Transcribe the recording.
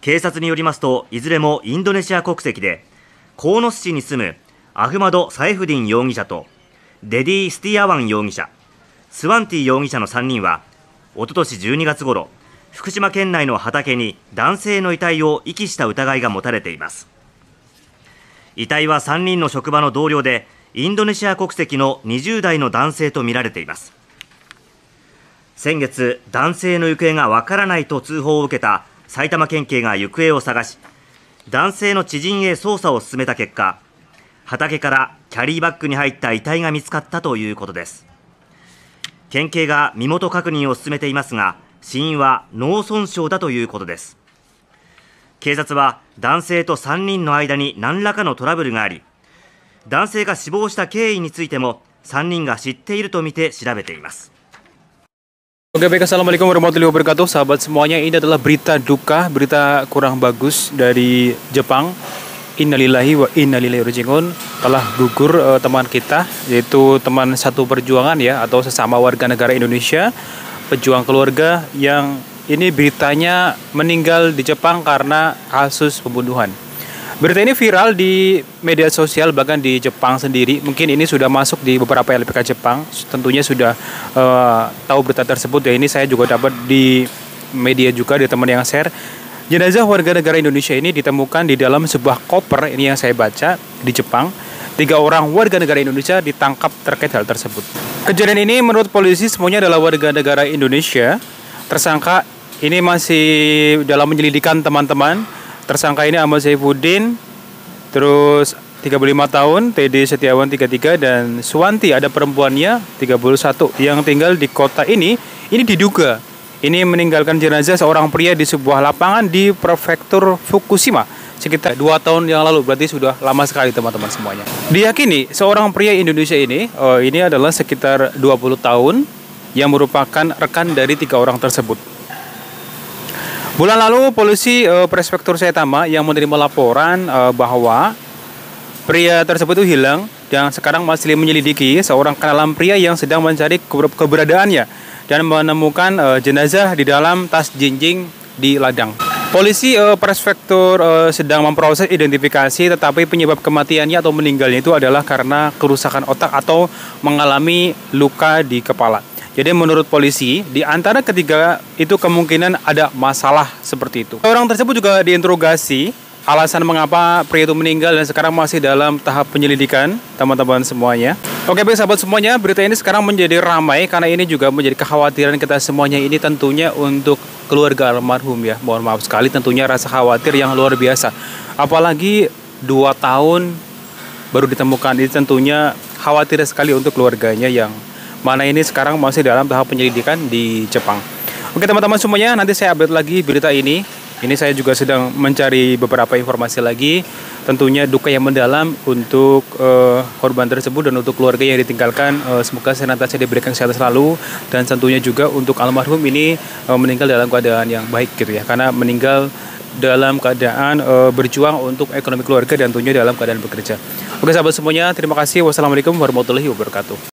警察によりますと、いずれもインドネシア国籍で、鴻巣市に住むアフマド・サエフディン容疑者とデディ・スティアワン容疑者、スワンティ容疑者の3人は、おととし12月頃、福島県内の畑に男性の遺体を遺棄した疑いが持たれています。遺体は3人の職場の同僚で、インドネシア国籍の20代の男性とみられています。先月、男性の行方がわからないと通報を受けた埼玉県警が行方を探し、男性の知人へ捜査を進めた結果、畑からキャリーバッグに入った遺体が見つかったということです。県警が身元確認を進めていますが、死因は脳損傷だということです。警察は男性と3人の間に何らかのトラブルがあり、男性が死亡した経緯についても3人が知っているとみて調べています。 Oke, baik, assalamualaikum warahmatullahi wabarakatuh, sahabat semuanya. Ini adalah berita duka, berita kurang bagus dari Jepang. Innalillahi wa innalillahi raji'un. Telah gugur teman kita, yaitu teman satu perjuangan ya, atau sesama warga negara Indonesia, pejuang keluarga yang ini beritanya meninggal di Jepang karena kasus pembunuhan. Berita ini viral di media sosial, bahkan di Jepang sendiri. Mungkin ini sudah masuk di beberapa LPK Jepang. Tentunya sudah tahu berita tersebut. Ya, ini saya juga dapat di media juga, di teman yang share. Jenazah warga negara Indonesia ini ditemukan di dalam sebuah koper. Ini yang saya baca di Jepang. 3 orang warga negara Indonesia ditangkap terkait hal tersebut. Kejadian ini menurut polisi semuanya adalah warga negara Indonesia. Tersangka ini masih dalam penyelidikan teman-teman. Tersangka ini Ahmad Saifuddin, terus 35 tahun, TD Setiawan 33, dan Suwanti, ada perempuannya 31 yang tinggal di kota ini diduga ini meninggalkan jenazah seorang pria di sebuah lapangan di prefektur Fukushima sekitar 2 tahun yang lalu. Berarti sudah lama sekali teman-teman semuanya. Diyakini seorang pria Indonesia ini adalah sekitar 20 tahun yang merupakan rekan dari 3 orang tersebut. Bulan lalu, polisi Prefektur Saitama yang menerima laporan bahwa pria tersebut itu hilang dan sekarang masih menyelidiki seorang kenalan pria yang sedang mencari keberadaannya dan menemukan jenazah di dalam tas jinjing di ladang. Polisi Prefektur sedang memproses identifikasi, tetapi penyebab kematiannya atau meninggalnya itu adalah karena kerusakan otak atau mengalami luka di kepala. Jadi menurut polisi, di antara ketiga itu kemungkinan ada masalah seperti itu. Orang tersebut juga diinterogasi alasan mengapa pria itu meninggal dan sekarang masih dalam tahap penyelidikan, teman-teman semuanya. Oke, baik sahabat semuanya, berita ini sekarang menjadi ramai karena ini juga menjadi kekhawatiran kita semuanya ini tentunya untuk keluarga almarhum ya. Mohon maaf sekali, tentunya rasa khawatir yang luar biasa. Apalagi 2 tahun baru ditemukan, ini tentunya khawatir sekali untuk keluarganya yang mana ini sekarang masih dalam tahap penyelidikan di Jepang. Oke teman-teman semuanya, nanti saya update lagi berita ini. Ini saya juga sedang mencari beberapa informasi lagi. Tentunya duka yang mendalam untuk korban tersebut dan untuk keluarga yang ditinggalkan. Semoga senantiasa diberikan kesehatan selalu. Dan tentunya juga untuk almarhum ini meninggal dalam keadaan yang baik gitu ya. Karena meninggal dalam keadaan berjuang untuk ekonomi keluarga dan tentunya dalam keadaan bekerja. Oke sahabat semuanya, terima kasih. Wassalamualaikum warahmatullahi wabarakatuh.